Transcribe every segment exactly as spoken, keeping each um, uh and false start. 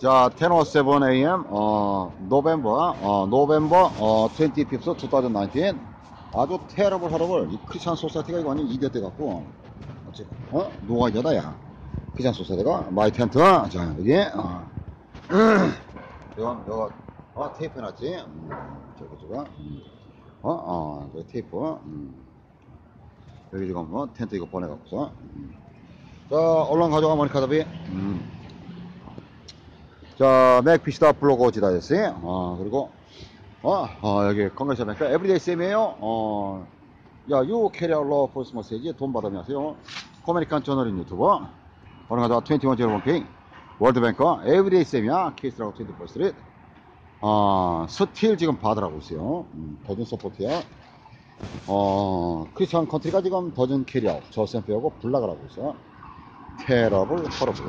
자, ten oh seven a m 어, 노벤버, 어, 노벤버, 어, twenty-fifth, twenty nineteen. 아주 테러블 하러블. 이 크리스찬 소사이티가 이거 완전 이대 때 갖고, 어째, 어? 노가이저다, 야. 크리스찬 소사이티가, 마이 텐트. 자, 여기, 어. 이건, 이거, 어, 테이프 해놨지? 음, 저거, 저거. 음. 어, 어, 저 테이프. 음. 여기 지금 뭐, 텐트 이거 보내갖고서. 음. 자, 얼른 가져가, 모니카더비. 음. 자, 맥피시다 블로그 지다였지. 어, 그리고, 어, 어, 여기 건강사 뱅크 에브리데이 쌤이에요. 어, 야, 요 캐리어러 포스 머세지 돈 받으면 하세요. 코메리칸 저널인 유튜버. 오늘 가져와 이십일 제로 일 월드뱅커 에브리데이 쌤이야. 케이스라고 이십사 스트리트. 어, 스틸 지금 받으라고 있어요. 음, 더준 서포트야. 어, 크리스천 컨트리가 지금 더준 캐리어. 저 샘플하고 블락을 하고 있어. 테러블, 허러블.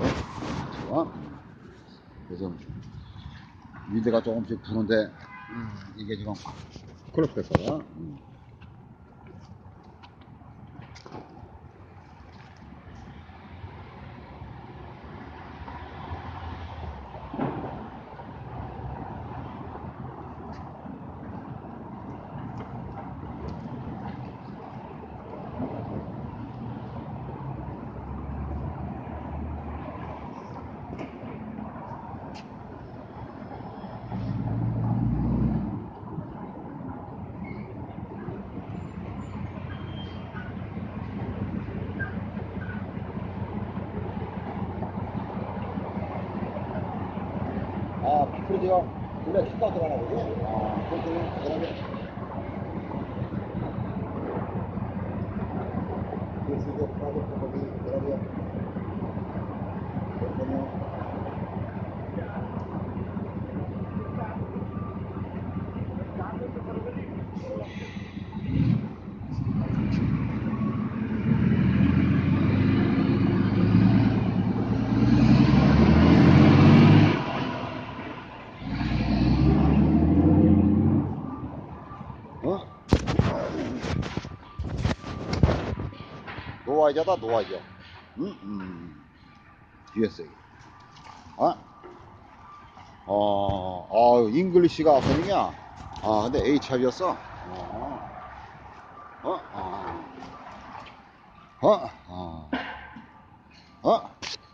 요즘 위드가 조금씩 부는데 음, 이게 지금 클럽백거다. 음. 아, 피프리지가 원래 킥가 들어가나 보지? 아, 그렇군요. 그다음에 그래서 이거 프라이빗 거기 그다음에 그렇군요. 어? 노아이자다, 노아이자. 응? 음. 유에스에이. 어? 어, 어, 잉글리시가 아프느냐? 아, 근데 에이치아이비였어? 어, 어, 어, 어, 어, 어,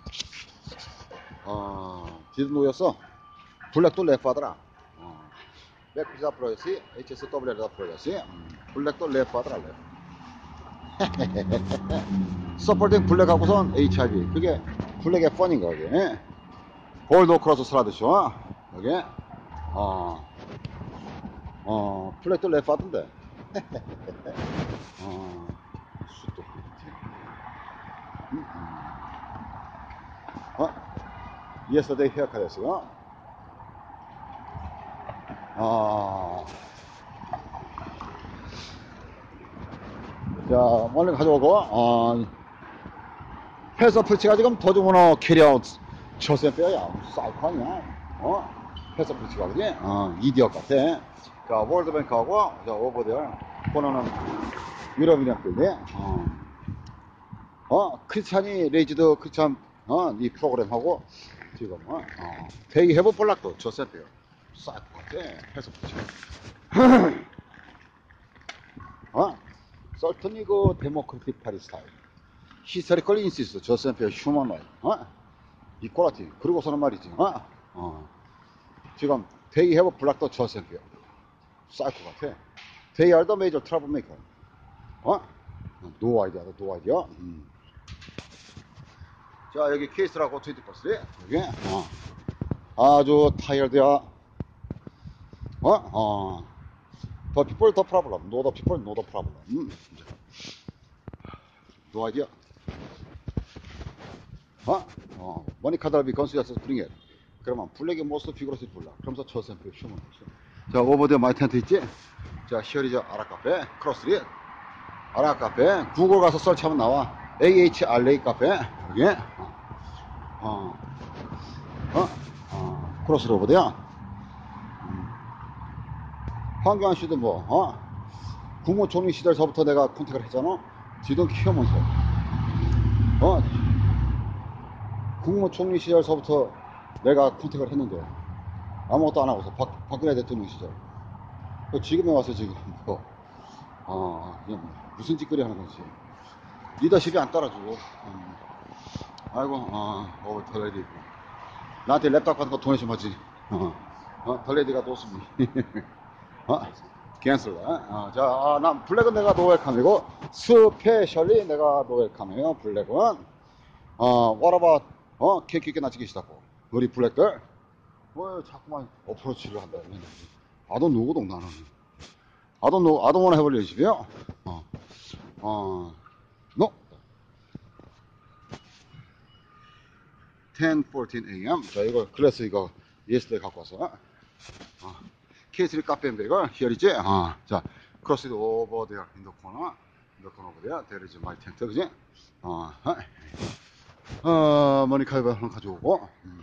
어, 디즈노였어? 블랙도 랩하더라. 어. 맥피자 프로였지? 에이치에스더블유에다 프로였지? 음, 블랙도 랩하더라, 랩. 서포팅 블랙하고선 에이치아이비. 그게 블랙의 펀인가, 그게. 골드 크로스 스라드쇼. 여기. 어, 어, 블랙도 랩하던데. 어, 슛도 그렇지. 음, 음. 어? Yesterday haircut였어. 아, 자, 원래 가져오고, 어, 회사 풀치가 지금 더주문어 캐리아웃 저센 빼야 사이코 아니야? 어? 회사 풀치가 그지? 어, 이디엇 같아. 자, 월드뱅크하고, 자, 오버데어. 번호는 유럽이랑 끌리. 어, 어, 크리스찬이 레이지드 크리스찬, 어, 이 프로그램하고, 지금, 어, 어 데이 해보 볼락도 저센 빼요. 사이코 같아. 회사 풀치. 어? 설턴이 그 데모크리틱 파리 스타일. 히스토리컬 인시스 저센페어 휴먼라이. 어? 이퀄리티. 그리고서는 말이지. 어? 어. 지금 데이 해버 블락도 저센페어. 사이코 같아. 데이 알더 메이저 트러블 메이커. 어? 노 아이디어다, 노 아이디어. 음. 자, 여기 케이스라고 트웬티 버스. 여기. 어. 아주 타이어드야. 어? 어. 더 people, 더 problem. No the people, no the problem. 음. 노 아이디어. 어? 어, 머니카드를 비 건수에서 프링해. 그러면 블랙의 모스트 피그로스 불러. 그러면서 저 샘플 휴먼. 자, 오버드 마이 텐트 있지? 자, 히어리저 아라카페, 크로스리, 아라카페, 구글 가서 설치하면 나와. 에이에이치알에이 카페, 여기. 어, 어, 어, 크로스리 오버드야. 음. 황교안 씨도 뭐, 어? 국무총리 시절서부터 내가 컨택을 했잖아. 지금 키우면서. 어? 국무총리 시절서부터 내가 컨택을 했는데 아무것도 안 하고서 박, 박근혜 대통령 시절 그 지금에 와서 지금 뭐 어, 그냥 무슨 짓거리 하는 건지 리더십이 안 따라주고 음. 아이고 어, 어 덜레디 있고 나한테 랩탑 같은 거 도네이션 받지 어, 어 덜레디가 또 없습니다. 어? 캔슬다. 어, 자, 아, 난 블랙은 내가 노웰컴이고 스페셜리 내가 노웰컴이에요. 블랙은 어, what about 어, 케이크 있게 나치기 시작하고 우리 블랙들 뭐 자꾸만 어프로치를 한다. 아도 누구도 나는 아도 누 아도 wanna have a relationship이요. 어, 어, no. ten fourteen a.m. 자, 이거 클래스 이거 yesterday 갖고 와서 어, 케이쓰리 카페 앤베이글 here is 어, 자, cross it over there in the corner in the corner over there there is my tent 그지? 어, 어, 머니카이버 하나 가져오고 음.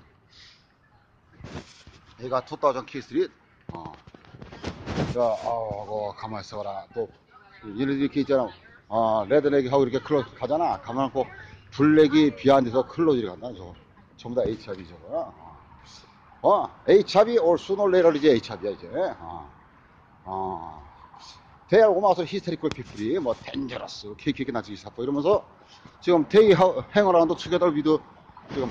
얘가 이천 케이쓰리 어, 자, 어, 가만히 있어봐라 또 얘네들 이렇게 있잖아 어, 레드렉이 하고 이렇게 클로즈 가잖아 가만 않고 블랙이 비하인드에서 클로즈를 간다 저거 전부 다 에이치아르이 저거야 어, 에이치아르이 or sooner later 이제 에이치아르이야 이제 어, 어. 대학 오고 나서 히스테리컬 피플이 뭐 덴저러스 케이크 나치기 사포 이러면서 지금 데이 행어라운드 투게더 위드 지금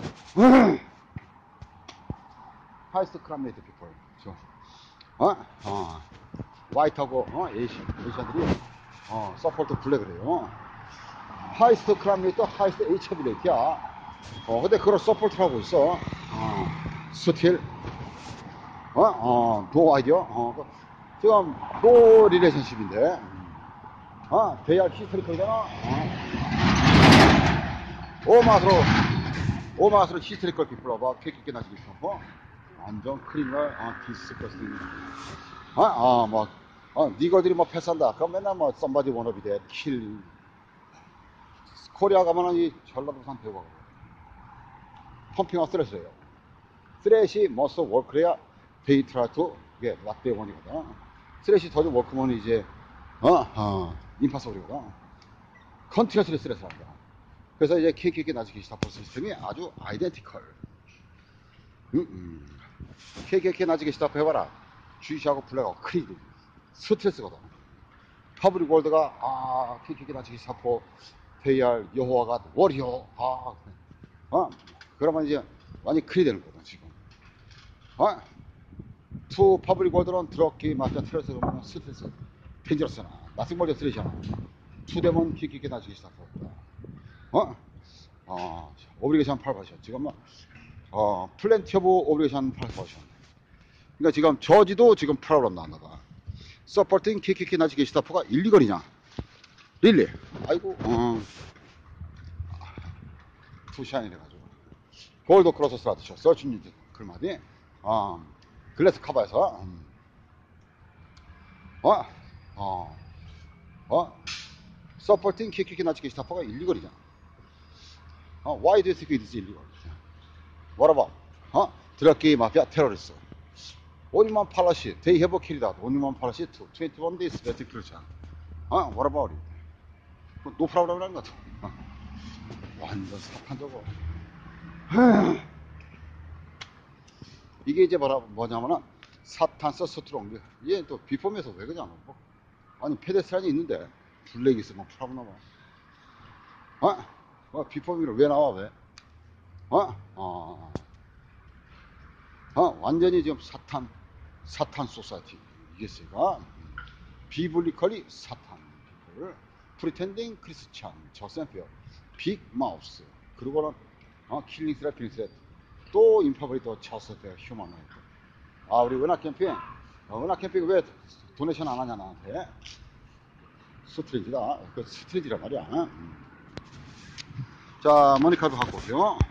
하이스트 크람메이트 피플 지금 어? 어. 화이트하고 어? 에이시, 에이시안들이 어, 서포트 블랙을 해요 하이스트 크람메이트 하이스트 에이치아르이 레이트야 어, 근데 그걸 서포트를 하고 있어 어, 스틸 어? 어, 노 아이디어 어, 지금 노 리레이션십인데 어? 대야 히스토리컬이잖아 어? 오마스로 오마스로 히스토리컬 피플러봐 케이크 있게 나지기 싶어 완전 크리미널 어, 디스커스팅 어? 어, 뭐 어, 니거들이 뭐 패스한다 그럼 맨날 뭐 썸바디 원업이 돼킬 코리아 가면은 이 전라도산 배우가 펌핑하고 스트레스예요 스트레시 머스 워크래야 데이트라투 이게 락대원이거든 스트레시 더좀 워크면 이제 어? 어 임파서블이거든 컨티너스리 스트레스 한다 그래서 이제 케이크 나지기 스타포 시스템이 아주 아이덴티컬 음, 음. 케이크 나지기 스타포 해봐라 주시하고 블랙하고 크리드 스트레스거든 퍼블릭 월드가 아 케이크 나지기 스타포 페이알 여호와가 워리어 아 어? 그러면 이제 완전히 크리 되는 거거든 지금 어? 투 퍼블릭 월드는 드럭기 마피아 트레스 그러면 스트레스 펜저러스잖아 나스멀리 스트레스잖아 투 데몬 케이크 나지기 스타포 어? 어, 오브리게이션 팔 버전. 지금 뭐, 어, 플랜티 오브 오브리게이션 팔 버전. 그러니까 지금 저지도 지금 프로그램 나왔나 봐. 서포팅 키키키 나지 게시타포가 일리거리냐? 릴리. 아이고, 어. 투샤인 해가지고. 골드 크로스 스라트셔. 서치 뉴즈 글마디. 어, 글래스 커버에서. 음. 어? 어. 어? 서포팅 키키키 나지 게시타포가 일리거리냐? 어, why do you think it is illegal? What about? 어? 드럭기 마피아 테러리스트. 오니만 팔라시, they have a killed out. 오니만 팔라시 to twenty-one days better 그렇지 않아. 어? What about it? 노 프라블럼이라는 것 같아. 어. 완전 사탄 저거. 이게 이제 뭐라, 뭐냐면은 사탄서 스트롱. 얘 또 비폼에서 왜 그러냐. 뭐. 아니, 페데스트란이 있는데 블랙이 있으면 프라블럼 나와. 어? 어? 비폼이로 왜 나와, 왜? 어? 어. 어? 완전히 지금 사탄, 사탄 소사이티. 이겠어요. 비블리컬리 사탄. 프리텐딩 크리스찬. 저센피어. 빅 마우스. 그리고는, 어, 킬링 스랩, 킬링 스랩. 또 인파블리 또 쳤을 때 휴먼 라이트. 아, 우리 은하 캠핑. 어, 은하 캠핑 왜 도네이션 안 하냐, 나한테. 스트레이지다. 그 스트레이지란 말이야. 자, 머니카드 갖고 오세요.